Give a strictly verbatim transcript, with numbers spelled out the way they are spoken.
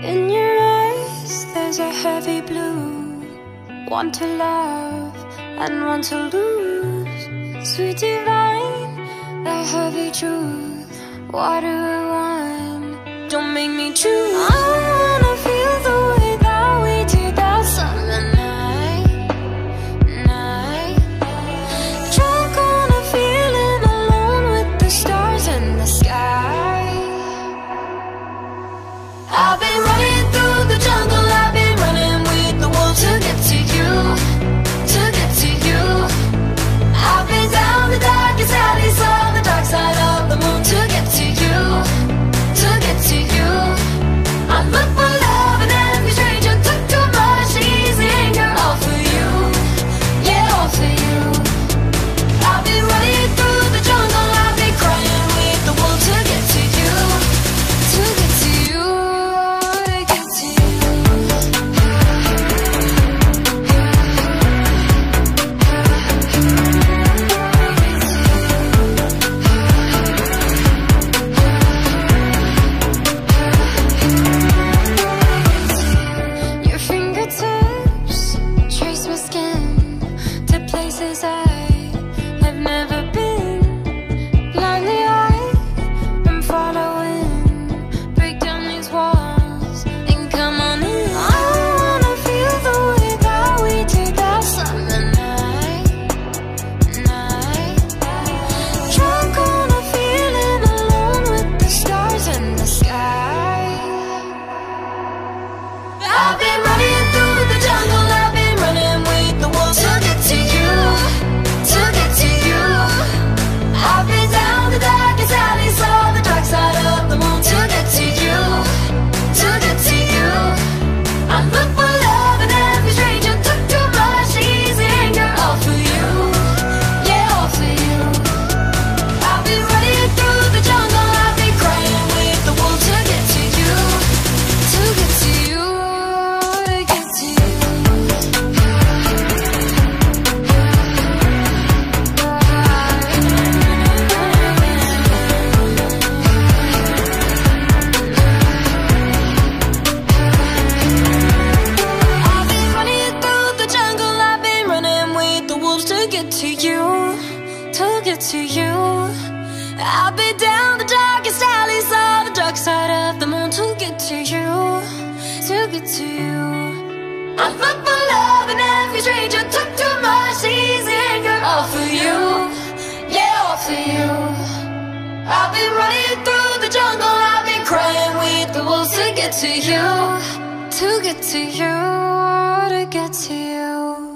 In your eyes there's a heavy blue, one to love and one to lose. Sweet divine, the heavy truth. Water or wine, don't make me choose. I wanna feel the way that we did that summer night, night. Drunk on a feeling, alone with the stars in the sky. I've been running through the jungle, I've been running with the wolves to get to you, to get to you. I've been down the darkest alleys, on the dark side of the moon to get to you, to get to you. I look for love and every stranger took too much easy anger, all for you, yeah, all for you. I've been running through the jungle, I've been crying with the wolves to get to you, to get to you, to get to you. Your fingertips trace my skin to places I have never been. Blindly I am following. Break down these walls and come on in. I wanna feel the way that we did that summer night, night. Drunk on a feeling, alone with the stars in the sky. I've been running through the jungle, I've been running with the wolves to get to you, to get to you. I've been down the darkest alleys, on the dark side of the moon to get to you, to get to you. I look for love and every stranger took too much easy anger, all for you, yeah, all for you. I've been running through the jungle, I've been crying with the wolves to get to you, to get to you, to get to you. I've been running through the jungle, I've been running with the wolves to get to you, to get to you. I've been down the darkest alleys, on the dark side of the moon to get to you, to get to you. I look for love and every stranger took too much easy anger, all for you, yeah, all for you. I've been running through the jungle, I've been crying with the wolves to get to you, to get to you, to get to you.